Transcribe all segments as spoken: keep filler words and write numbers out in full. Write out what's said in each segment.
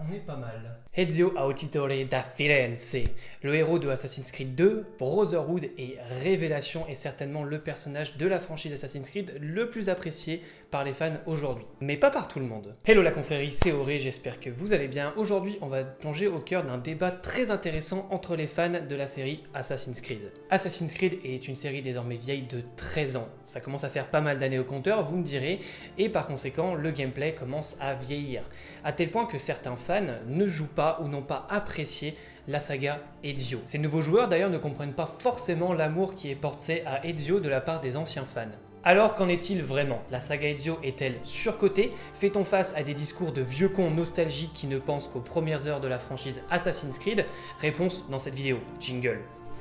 on est pas mal. Ezio Auditore da Firenze, le héros de Assassin's Creed deux, Brotherhood et Révélation est certainement le personnage de la franchise Assassin's Creed le plus apprécié par les fans aujourd'hui. Mais pas par tout le monde. Hello la confrérie, c'est Auré, j'espère que vous allez bien. Aujourd'hui, on va plonger au cœur d'un débat très intéressant entre les fans de la série Assassin's Creed. Assassin's Creed est une série désormais vieille de treize ans. Ça commence à faire pas mal d'années au compteur, vous me direz, et par conséquent, le gameplay commence à vieillir. À tel point que certains fans ne jouent pas ou n'ont pas apprécié la saga Ezio. Ces nouveaux joueurs d'ailleurs ne comprennent pas forcément l'amour qui est porté à Ezio de la part des anciens fans. Alors qu'en est-il vraiment? La saga Ezio est-elle surcotée? Fait-on face à des discours de vieux cons nostalgiques qui ne pensent qu'aux premières heures de la franchise Assassin's Creed? Réponse dans cette vidéo. Jingle.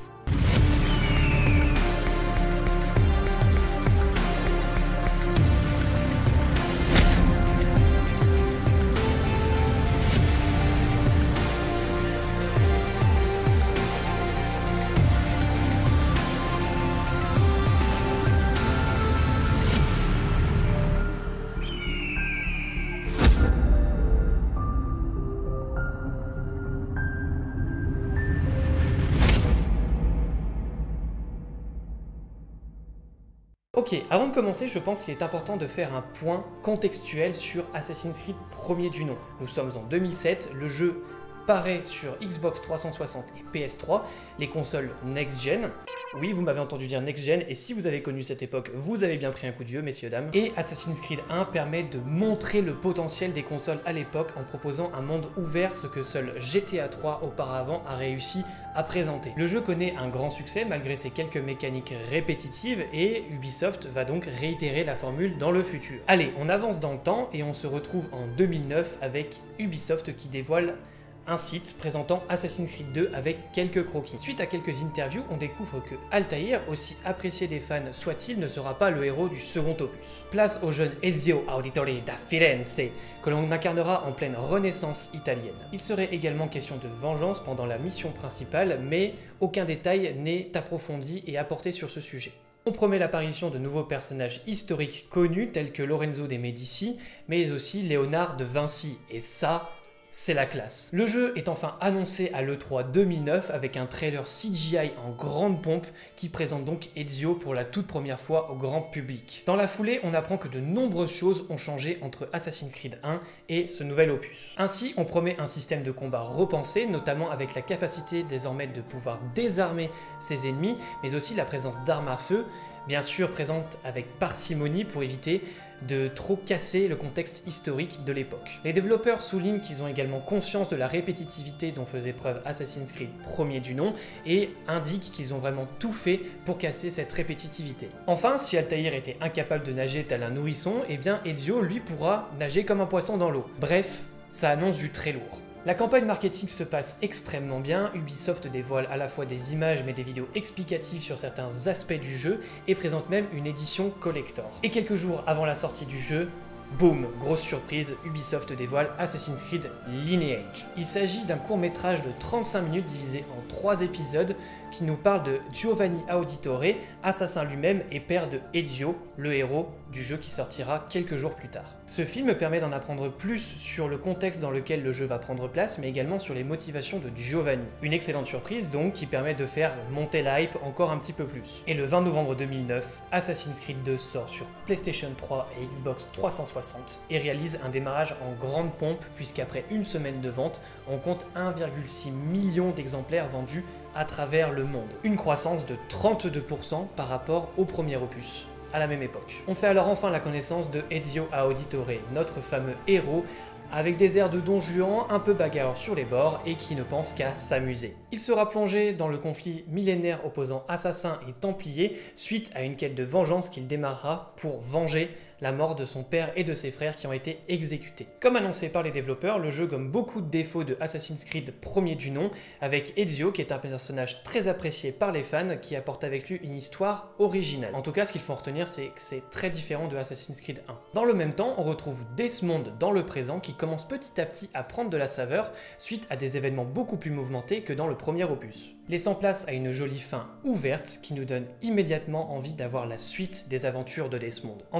Ok, avant de commencer, je pense qu'il est important de faire un point contextuel sur Assassin's Creed premier du nom. Nous sommes en deux mille sept, le jeu paraît sur Xbox trois cent soixante et P S trois, les consoles next-gen. Oui, vous m'avez entendu dire next-gen, et si vous avez connu cette époque, vous avez bien pris un coup de vieux, messieurs, dames. Et Assassin's Creed un permet de montrer le potentiel des consoles à l'époque en proposant un monde ouvert, ce que seul G T A trois auparavant a réussi à présenter. Le jeu connaît un grand succès malgré ses quelques mécaniques répétitives, et Ubisoft va donc réitérer la formule dans le futur. Allez, on avance dans le temps et on se retrouve en deux mille neuf avec Ubisoft qui dévoile un site présentant Assassin's Creed deux avec quelques croquis. Suite à quelques interviews, on découvre que Altaïr, aussi apprécié des fans soit-il, ne sera pas le héros du second opus. Place au jeune Ezio Auditore da Firenze, que l'on incarnera en pleine renaissance italienne. Il serait également question de vengeance pendant la mission principale, mais aucun détail n'est approfondi et apporté sur ce sujet. On promet l'apparition de nouveaux personnages historiques connus tels que Lorenzo de Medici, mais aussi Léonard de Vinci, et ça, c'est la classe. Le jeu est enfin annoncé à l'E trois deux mille neuf avec un trailer C G I en grande pompe qui présente donc Ezio pour la toute première fois au grand public. Dans la foulée, on apprend que de nombreuses choses ont changé entre Assassin's Creed un et ce nouvel opus. Ainsi, on promet un système de combat repensé, notamment avec la capacité désormais de pouvoir désarmer ses ennemis, mais aussi la présence d'armes à feu, bien sûr présente avec parcimonie pour éviter de trop casser le contexte historique de l'époque. Les développeurs soulignent qu'ils ont également conscience de la répétitivité dont faisait preuve Assassin's Creed premier du nom et indiquent qu'ils ont vraiment tout fait pour casser cette répétitivité. Enfin, si Altaïr était incapable de nager tel un nourrisson, eh bien Ezio lui pourra nager comme un poisson dans l'eau. Bref, ça annonce du très lourd. La campagne marketing se passe extrêmement bien, Ubisoft dévoile à la fois des images mais des vidéos explicatives sur certains aspects du jeu et présente même une édition collector. Et quelques jours avant la sortie du jeu, boum, grosse surprise, Ubisoft dévoile Assassin's Creed Lineage. Il s'agit d'un court métrage de trente-cinq minutes divisé en trois épisodes qui nous parle de Giovanni Auditore, assassin lui-même et père de Ezio, le héros du jeu qui sortira quelques jours plus tard. Ce film permet d'en apprendre plus sur le contexte dans lequel le jeu va prendre place, mais également sur les motivations de Giovanni. Une excellente surprise donc qui permet de faire monter la hype encore un petit peu plus. Et le vingt novembre deux mille neuf, Assassin's Creed deux sort sur PlayStation trois et Xbox trois cent soixante et réalise un démarrage en grande pompe puisqu'après une semaine de vente, on compte un virgule six million d'exemplaires vendus à travers le monde. Une croissance de trente-deux pour cent par rapport au premier opus à la même époque. On fait alors enfin la connaissance de Ezio Auditore, notre fameux héros, avec des airs de Don Juan un peu bagarreurs sur les bords et qui ne pense qu'à s'amuser. Il sera plongé dans le conflit millénaire opposant assassins et templiers suite à une quête de vengeance qu'il démarrera pour venger la mort de son père et de ses frères qui ont été exécutés. Comme annoncé par les développeurs, le jeu gomme beaucoup de défauts de Assassin's Creed premier du nom, avec Ezio qui est un personnage très apprécié par les fans qui apporte avec lui une histoire originale. En tout cas, ce qu'il faut en retenir, c'est que c'est très différent de Assassin's Creed un. Dans le même temps, on retrouve Desmond dans le présent qui commence petit à petit à prendre de la saveur suite à des événements beaucoup plus mouvementés que dans le premier opus, laissant place à une jolie fin ouverte qui nous donne immédiatement envie d'avoir la suite des aventures de Desmond. En parallèle,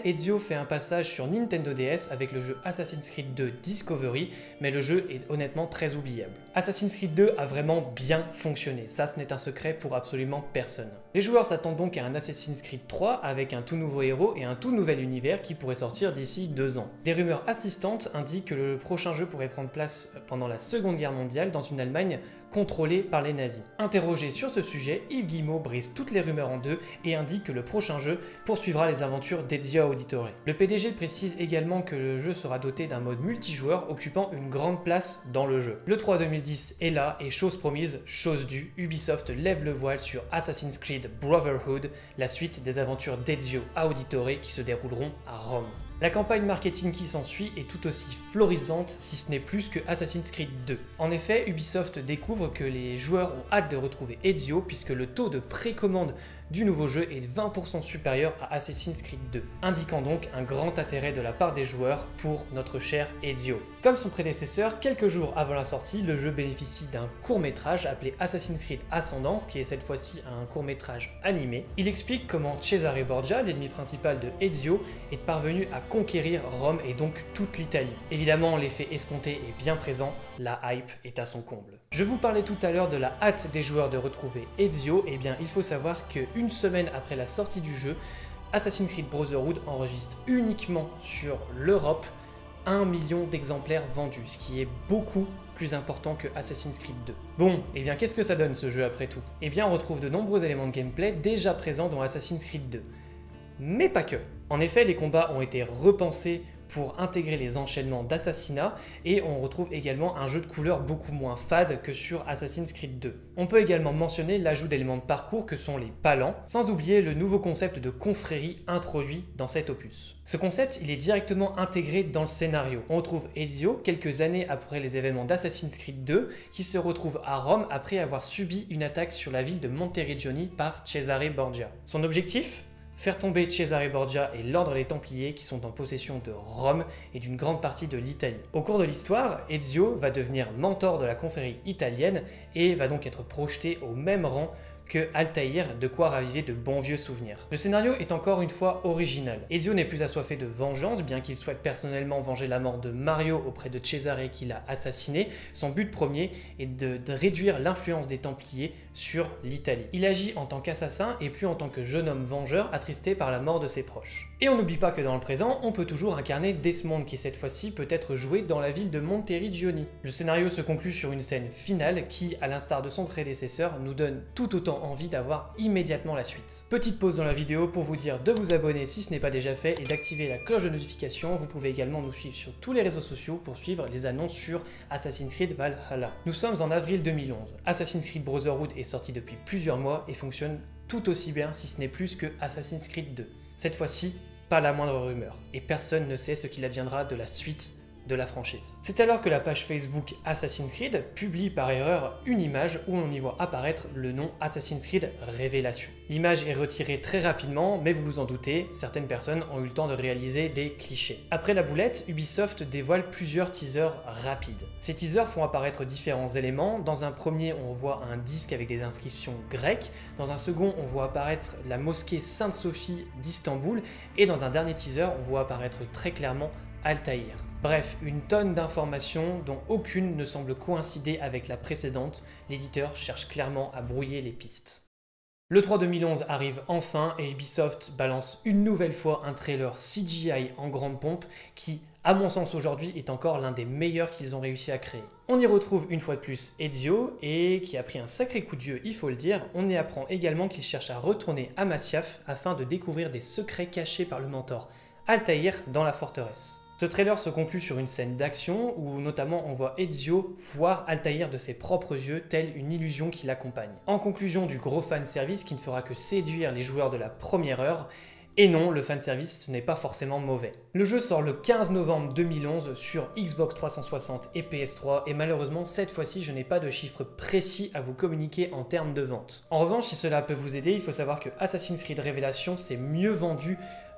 Ezio fait un passage sur Nintendo D S avec le jeu Assassin's Creed deux Discovery, mais le jeu est honnêtement très oubliable. Assassin's Creed deux a vraiment bien fonctionné, ça ce n'est un secret pour absolument personne. Les joueurs s'attendent donc à un Assassin's Creed trois avec un tout nouveau héros et un tout nouvel univers qui pourrait sortir d'ici deux ans. Des rumeurs assistantes indiquent que le prochain jeu pourrait prendre place pendant la Seconde Guerre mondiale dans une Allemagne contrôlée par les nazis. Interrogé sur ce sujet, Yves Guillemot brise toutes les rumeurs en deux et indique que le prochain jeu poursuivra les aventures d'Ezio Auditore. Le P D G précise également que le jeu sera doté d'un mode multijoueur occupant une grande place dans le jeu. Le trois deux mille dix est là et chose promise, chose due, Ubisoft lève le voile sur Assassin's Creed Brotherhood, la suite des aventures d'Ezio Auditore qui se dérouleront à Rome. La campagne marketing qui s'ensuit est tout aussi florisante, si ce n'est plus que Assassin's Creed deux. En effet, Ubisoft découvre que les joueurs ont hâte de retrouver Ezio puisque le taux de précommande du nouveau jeu est vingt pour cent supérieur à Assassin's Creed deux, indiquant donc un grand intérêt de la part des joueurs pour notre cher Ezio. Comme son prédécesseur, quelques jours avant la sortie, le jeu bénéficie d'un court-métrage appelé Assassin's Creed Ascendance, qui est cette fois-ci un court-métrage animé. Il explique comment Cesare Borgia, l'ennemi principal de Ezio, est parvenu à conquérir Rome et donc toute l'Italie. Évidemment, l'effet escompté est bien présent, la hype est à son comble. Je vous parlais tout à l'heure de la hâte des joueurs de retrouver Ezio, et bien il faut savoir qu'une semaine après la sortie du jeu, Assassin's Creed Brotherhood enregistre uniquement sur l'Europe un million d'exemplaires vendus, ce qui est beaucoup plus important que Assassin's Creed deux. Bon, et bien qu'est-ce que ça donne ce jeu après tout? Et bien on retrouve de nombreux éléments de gameplay déjà présents dans Assassin's Creed deux. Mais pas que. En effet, les combats ont été repensés pour intégrer les enchaînements d'assassinats et on retrouve également un jeu de couleurs beaucoup moins fade que sur Assassin's Creed deux. On peut également mentionner l'ajout d'éléments de parcours que sont les palans, sans oublier le nouveau concept de confrérie introduit dans cet opus. Ce concept, il est directement intégré dans le scénario. On retrouve Ezio quelques années après les événements d'Assassin's Creed deux qui se retrouve à Rome après avoir subi une attaque sur la ville de Monteriggioni par Cesare Borgia. Son objectif ? Faire tomber Cesare Borgia et l'ordre des Templiers qui sont en possession de Rome et d'une grande partie de l'Italie. Au cours de l'histoire, Ezio va devenir mentor de la confrérie italienne et va donc être projeté au même rang que Altaïr, de quoi raviver de bons vieux souvenirs. Le scénario est encore une fois original. Ezio n'est plus assoiffé de vengeance, bien qu'il souhaite personnellement venger la mort de Mario auprès de Cesare qui l'a assassiné. Son but premier est de, de réduire l'influence des Templiers sur l'Italie. Il agit en tant qu'assassin et plus en tant que jeune homme vengeur attristé par la mort de ses proches. Et on n'oublie pas que dans le présent, on peut toujours incarner Desmond qui cette fois-ci peut être joué dans la ville de Monteriggioni. Le scénario se conclut sur une scène finale qui, à l'instar de son prédécesseur, nous donne tout autant envie d'avoir immédiatement la suite. Petite pause dans la vidéo pour vous dire de vous abonner si ce n'est pas déjà fait et d'activer la cloche de notification. Vous pouvez également nous suivre sur tous les réseaux sociaux pour suivre les annonces sur Assassin's Creed Valhalla. Nous sommes en avril deux mille onze. Assassin's Creed Brotherhood est sorti depuis plusieurs mois et fonctionne tout aussi bien si ce n'est plus que Assassin's Creed deux. Cette fois-ci, pas la moindre rumeur et personne ne sait ce qu'il adviendra de la suite de la franchise. C'est alors que la page Facebook Assassin's Creed publie par erreur une image où on y voit apparaître le nom Assassin's Creed Révélation. L'image est retirée très rapidement, mais vous vous en doutez, certaines personnes ont eu le temps de réaliser des clichés. Après la boulette, Ubisoft dévoile plusieurs teasers rapides. Ces teasers font apparaître différents éléments. Dans un premier, on voit un disque avec des inscriptions grecques. Dans un second, on voit apparaître la mosquée Sainte-Sophie d'Istanbul. Et dans un dernier teaser, on voit apparaître très clairement Altaïr. Bref, une tonne d'informations dont aucune ne semble coïncider avec la précédente. L'éditeur cherche clairement à brouiller les pistes. Le trois deux mille onze arrive enfin et Ubisoft balance une nouvelle fois un trailer C G I en grande pompe qui, à mon sens aujourd'hui, est encore l'un des meilleurs qu'ils ont réussi à créer. On y retrouve une fois de plus Ezio et qui a pris un sacré coup de vieux, il faut le dire. On y apprend également qu'il cherche à retourner à Masyaf afin de découvrir des secrets cachés par le mentor Altaïr dans la forteresse. Ce trailer se conclut sur une scène d'action où notamment on voit Ezio voir Altaïr de ses propres yeux, telle une illusion qui l'accompagne. En conclusion du gros fanservice qui ne fera que séduire les joueurs de la première heure, et non, le fanservice ce n'est pas forcément mauvais. Le jeu sort le quinze novembre deux mille onze sur Xbox trois cent soixante et P S trois et malheureusement cette fois-ci je n'ai pas de chiffres précis à vous communiquer en termes de vente. En revanche, si cela peut vous aider, il faut savoir que Assassin's Creed Révélation s'est mieux vendu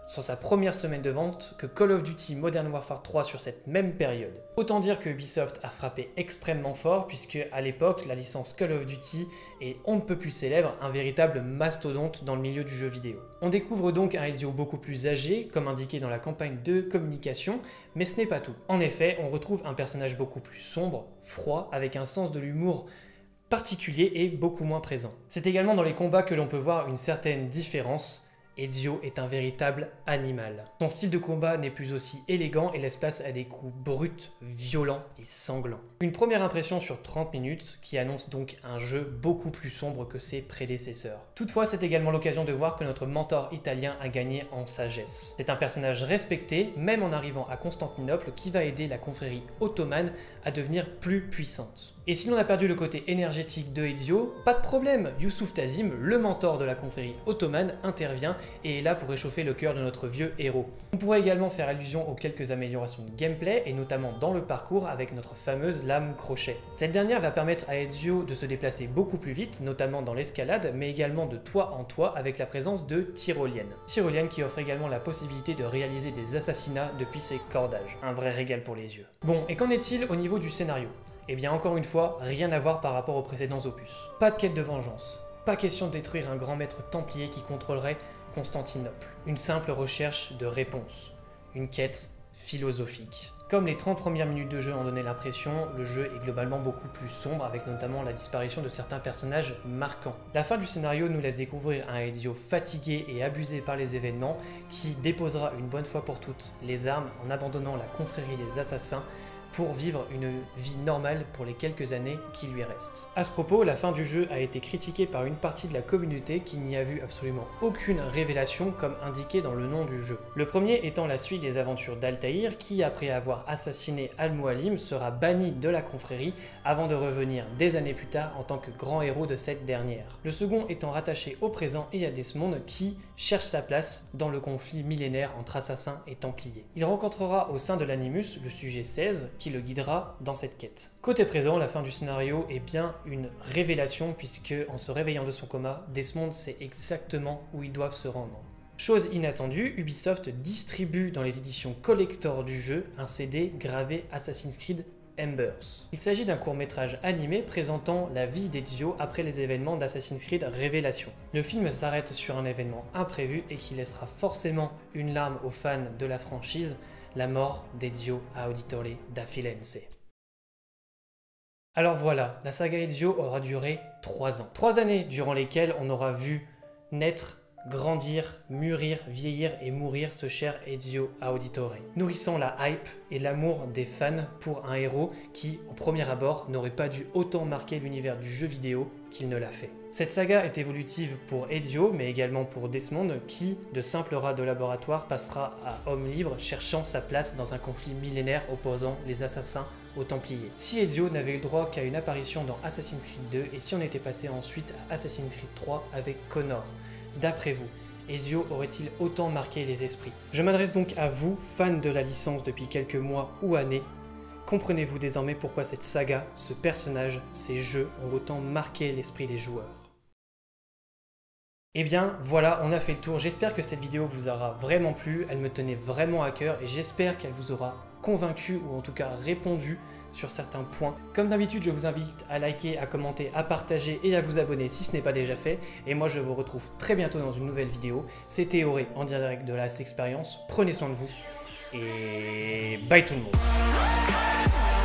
sur sa première semaine de vente que Call of Duty Modern Warfare trois sur cette même période. Autant dire que Ubisoft a frappé extrêmement fort puisque à l'époque la licence Call of Duty est on ne peut plus célèbre, un véritable mastodonte dans le milieu du jeu vidéo. On découvre donc un Ezio beaucoup plus âgé, comme indiqué dans la campagne de communication, mais ce n'est pas tout. En effet, on retrouve un personnage beaucoup plus sombre, froid, avec un sens de l'humour particulier et beaucoup moins présent. C'est également dans les combats que l'on peut voir une certaine différence. Ezio est un véritable animal. Son style de combat n'est plus aussi élégant et laisse place à des coups bruts, violents et sanglants. Une première impression sur trente minutes qui annonce donc un jeu beaucoup plus sombre que ses prédécesseurs. Toutefois, c'est également l'occasion de voir que notre mentor italien a gagné en sagesse. C'est un personnage respecté, même en arrivant à Constantinople, qui va aider la confrérie ottomane à devenir plus puissante. Et si l'on a perdu le côté énergétique de Ezio, pas de problème, Yusuf Tazim, le mentor de la confrérie ottomane, intervient et est là pour réchauffer le cœur de notre vieux héros. On pourrait également faire allusion aux quelques améliorations de gameplay, et notamment dans le parcours avec notre fameuse lame crochet. Cette dernière va permettre à Ezio de se déplacer beaucoup plus vite, notamment dans l'escalade, mais également de toit en toit avec la présence de tyroliennes. Tyroliennes qui offrent également la possibilité de réaliser des assassinats depuis ses cordages. Un vrai régal pour les yeux. Bon, et qu'en est-il au niveau du scénario? Eh bien encore une fois, rien à voir par rapport aux précédents opus. Pas de quête de vengeance, pas question de détruire un grand maître templier qui contrôlerait Constantinople. Une simple recherche de réponse, une quête philosophique. Comme les trente premières minutes de jeu en donnaient l'impression, le jeu est globalement beaucoup plus sombre, avec notamment la disparition de certains personnages marquants. La fin du scénario nous laisse découvrir un Ezio fatigué et abusé par les événements, qui déposera une bonne fois pour toutes les armes en abandonnant la confrérie des assassins pour vivre une vie normale pour les quelques années qui lui restent. À ce propos, la fin du jeu a été critiquée par une partie de la communauté qui n'y a vu absolument aucune révélation comme indiqué dans le nom du jeu. Le premier étant la suite des aventures d'Altaïr qui, après avoir assassiné Al-Mualim, sera banni de la confrérie avant de revenir des années plus tard en tant que grand héros de cette dernière. Le second étant rattaché au présent et à Desmond qui cherche sa place dans le conflit millénaire entre assassins et templiers. Il rencontrera au sein de l'Animus le sujet seize qui le guidera dans cette quête. Côté présent, la fin du scénario est bien une révélation puisque en se réveillant de son coma, Desmond sait exactement où ils doivent se rendre. Chose inattendue, Ubisoft distribue dans les éditions collector du jeu un C D gravé Assassin's Creed Embers. Il s'agit d'un court-métrage animé présentant la vie d'Ezio après les événements d'Assassin's Creed Révélation. Le film s'arrête sur un événement imprévu et qui laissera forcément une larme aux fans de la franchise, la mort d'Ezio Auditore da Firenze. Alors voilà, la saga Ezio aura duré trois ans. Trois années durant lesquelles on aura vu naître, grandir, mûrir, vieillir et mourir ce cher Ezio Auditore, nourrissant la hype et l'amour des fans pour un héros qui, au premier abord, n'aurait pas dû autant marquer l'univers du jeu vidéo qu'il ne l'a fait. Cette saga est évolutive pour Ezio, mais également pour Desmond, qui, de simple rat de laboratoire, passera à homme libre, cherchant sa place dans un conflit millénaire opposant les assassins aux Templiers. Si Ezio n'avait eu droit qu'à une apparition dans Assassin's Creed deux, et si on était passé ensuite à Assassin's Creed trois avec Connor, d'après vous, Ezio aurait-il autant marqué les esprits? Je m'adresse donc à vous, fans de la licence depuis quelques mois ou années. Comprenez-vous désormais pourquoi cette saga, ce personnage, ces jeux ont autant marqué l'esprit des joueurs? Eh bien voilà, on a fait le tour. J'espère que cette vidéo vous aura vraiment plu, elle me tenait vraiment à cœur et j'espère qu'elle vous aura convaincu ou en tout cas répondu sur certains points. Comme d'habitude, je vous invite à liker, à commenter, à partager et à vous abonner si ce n'est pas déjà fait. Et moi, je vous retrouve très bientôt dans une nouvelle vidéo. C'était Auré en direct de Last Experience. Prenez soin de vous et bye tout le monde.